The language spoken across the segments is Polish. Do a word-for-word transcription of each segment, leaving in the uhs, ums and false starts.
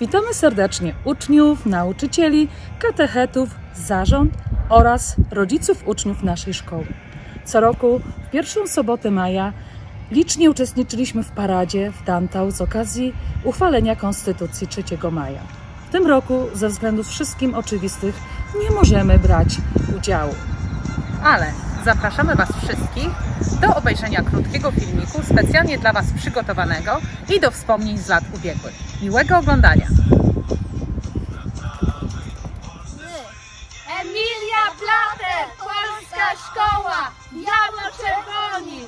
Witamy serdecznie uczniów, nauczycieli, katechetów, zarząd oraz rodziców uczniów naszej szkoły. Co roku w pierwszą sobotę maja licznie uczestniczyliśmy w paradzie w Dantał z okazji uchwalenia Konstytucji trzeciego maja. W tym roku ze względów wszystkim oczywistych nie możemy brać udziału. Ale zapraszamy Was wszystkich do obejrzenia krótkiego filmiku specjalnie dla Was przygotowanego i do wspomnień z lat ubiegłych. Miłego oglądania! Emilia Plater, polska szkoła, biało-czerwoni!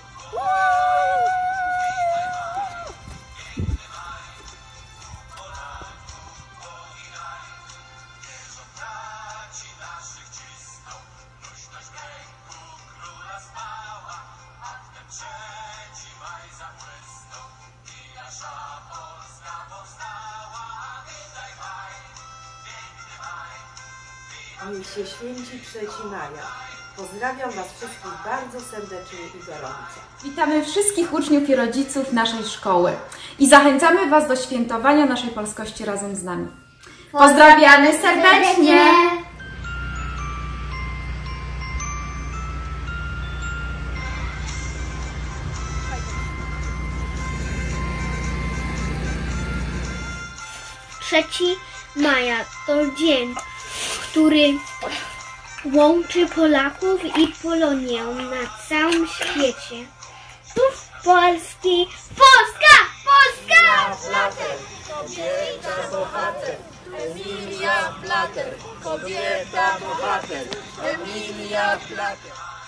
Niech się święci trzeciego maja. Pozdrawiam Was wszystkich bardzo serdecznie i gorąco. Witamy wszystkich uczniów i rodziców naszej szkoły i zachęcamy Was do świętowania naszej polskości razem z nami. Pozdrawiamy serdecznie! trzeciego maja to dzień, który łączy Polaków i Polonię na całym świecie. Tu w Polski Polska! Polska! Plater, kobieta bohater, Emilia Plater, kobieta bohater, Emilia Plater.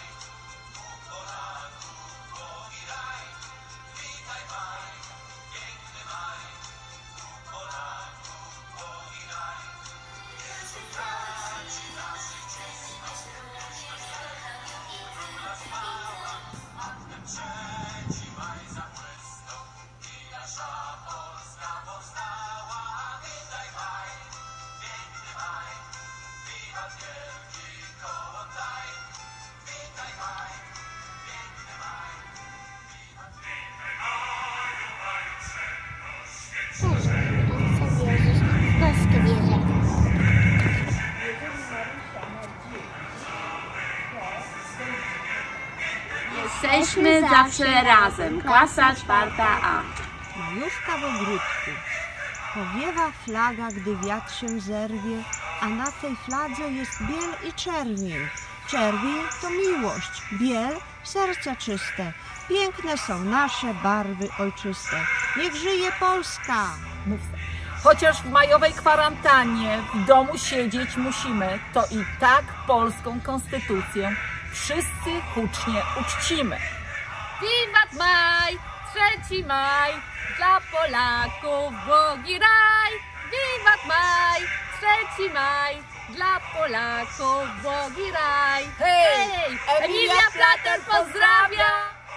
Jesteśmy zawsze razem. Klasa czwarta A. Majuszka w ogródku. Powiewa flaga, gdy wiatr się zerwie, a na tej fladze jest biel i czerwień. Czerwień to miłość, biel serce czyste. Piękne są nasze barwy ojczyste. Niech żyje Polska! Chociaż w majowej kwarantannie w domu siedzieć musimy, to i tak polską konstytucję wszyscy hucznie uczcimy. Wiwat maj, trzeciego maj, dla Polaków błogi raj. Wiwat maj, trzeciego maj, dla Polaków błogi raj. Hej, Hej, Emilia Plater pozdrawia!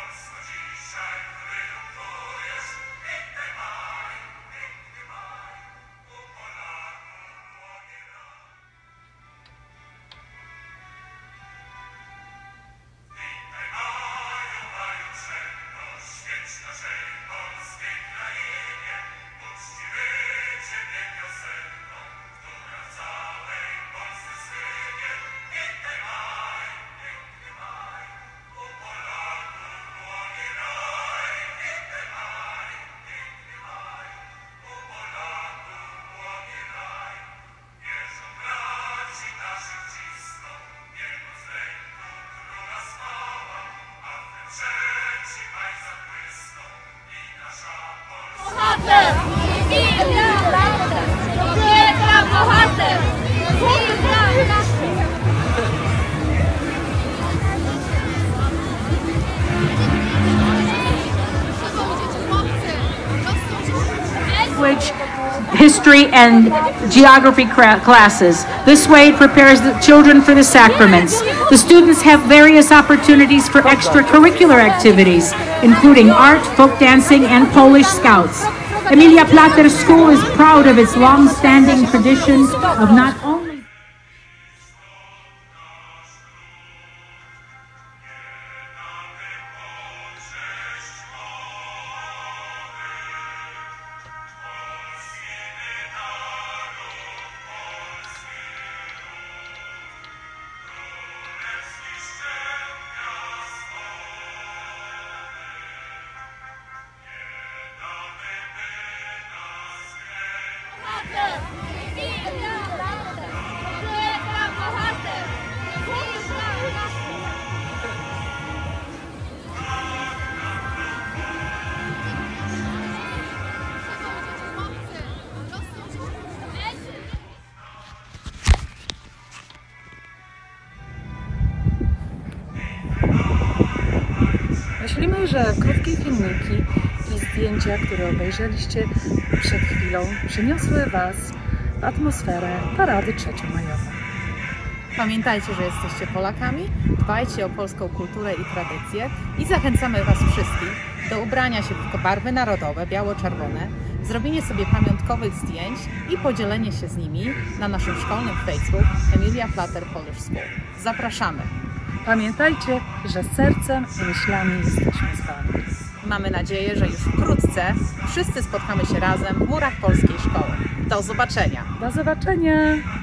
Bohater! Emilia Plater! Kobieta bohater! Language, history, and geography classes. This way it prepares the children for the sacraments. The students have various opportunities for extracurricular activities, including art, folk dancing, and Polish Scouts. Emilia Plater School is proud of its long-standing tradition of not only że krótkie filmiki i zdjęcia, które obejrzeliście przed chwilą, przeniosły Was w atmosferę Parady trzeciomajową. Pamiętajcie, że jesteście Polakami, dbajcie o polską kulturę i tradycje i zachęcamy Was wszystkich do ubrania się w barwy narodowe, biało-czerwone, zrobienie sobie pamiątkowych zdjęć i podzielenie się z nimi na naszym szkolnym Facebook Emilia Polish School. Zapraszamy! Pamiętajcie, że sercem i myślami jesteśmy z Wami. Mamy nadzieję, że już wkrótce wszyscy spotkamy się razem w murach polskiej szkoły. Do zobaczenia! Do zobaczenia!